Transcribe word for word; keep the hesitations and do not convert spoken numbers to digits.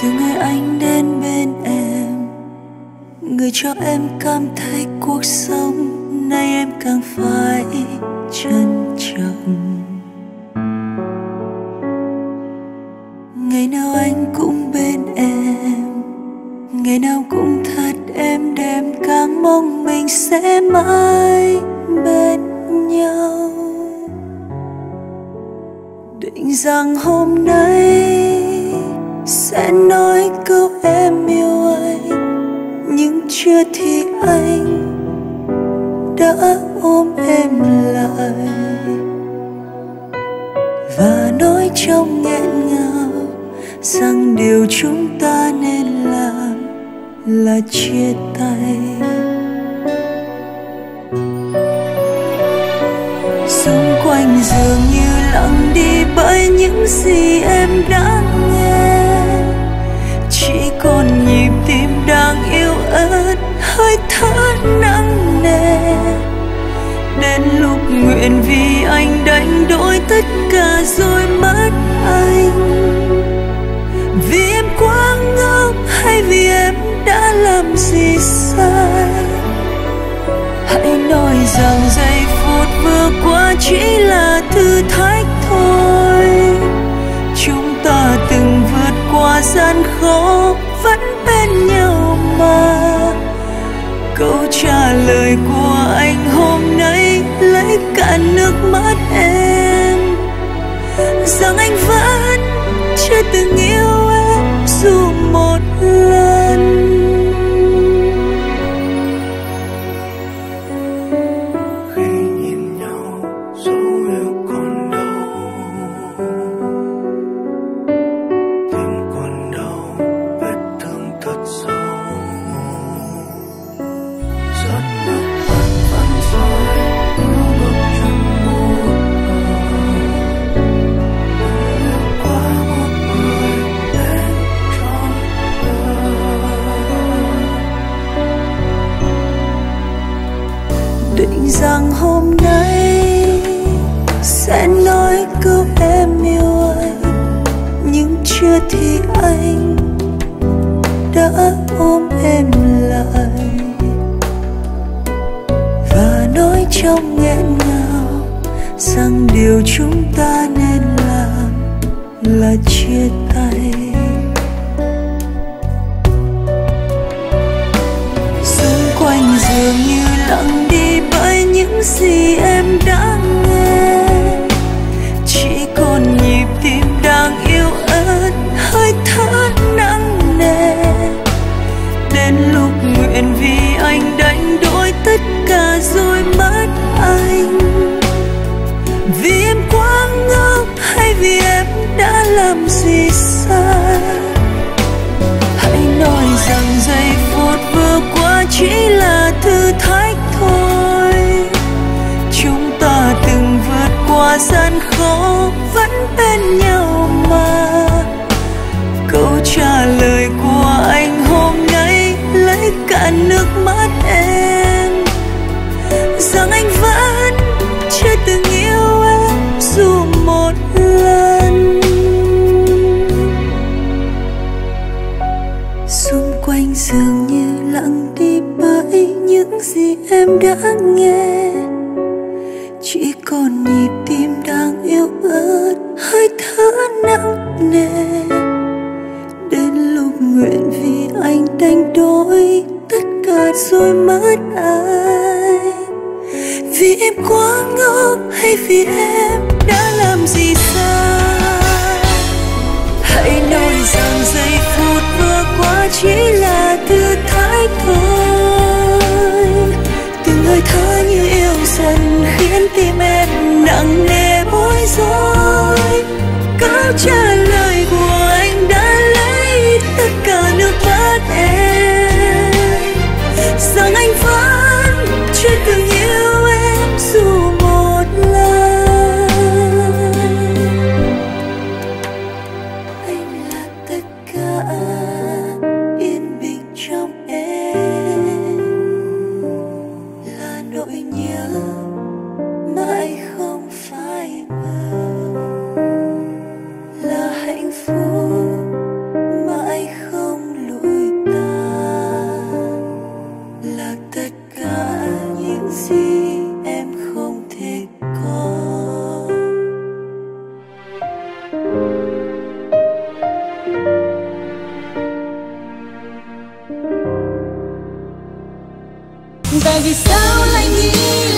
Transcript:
từ ngày anh đến bên em, người cho em cảm thấy cuộc sống nay em càng phải trân trọng. Ngày nào anh cũng bên em, ngày nào cũng thật êm đềm, càng mong mình sẽ mãi bên nhau. Định rằng hôm nay sẽ nói câu em yêu anh, nhưng chưa thì anh đã ôm em lại và nói trong nghẹn ngào rằng điều chúng ta nên làm là chia tay. Xung quanh dường như lặng đi bởi những gì em đã nghe, chỉ còn nhịp tim đang yếu ớt, hơi thở nặng nề. Đến lúc nguyện vì anh đánh đổi tất cả rồi mất anh, vì em quá ngốc hay vì em đã làm gì sai. Hãy nói rằng giây phút vừa qua chỉ là thử thách thôi, chúng ta từng vượt qua gian khó vẫn bên nhau mà. Câu trả lời của anh hôm nay lấy cả nước mắt em, rằng anh vẫn chưa từng yêu em dù một lần. Định rằng hôm nay sẽ nói câu em yêu anh, nhưng chưa thì anh đã ôm em lại và nói trong nghẹn ngào rằng điều chúng ta nên làm là chia tay. Xung quanh dường như lặng đi bởi những gì em đã nghe, chỉ còn nhịp tim đang yếu ớt, hơi thở nặng nề. Đến lúc nguyện vì anh đánh đổi tất cả rồi mất anh, vì em quá ngốc hay vì em đã làm gì sai. Hãy nói rằng giây phút vừa qua chỉ là thử thách thôi, chúng ta từng vượt qua gian khó vẫn bên nhau mà. Câu trả lời của anh hôm nay lấy cả nước mắt em, rằng anh vẫn chưa từng yêu em dù một lần. Xung quanh dường như lặng đi bởi những gì em đã nghe, chỉ còn nhịp tim đang yếu ớt, hơi thở nặng nề. Đến lúc nguyện vì anh đánh đổi tất cả rồi mất anh, vì em quá ngốc hay vì em đã làm gì sai. Hãy nói rằng giây phút vừa qua chỉ là thử thách thôi, từng hơi thở như yêu dần khiến tim em nặng nề bối rối. Câu trả lời của anh đã lấy tất cả nước mắt em, rằng anh vẫn chưa từng yêu em dù một lần. Anh là tất cả yên bình trong em, là nỗi nhớ mãi không phai mờ, là vì sao lại nghĩ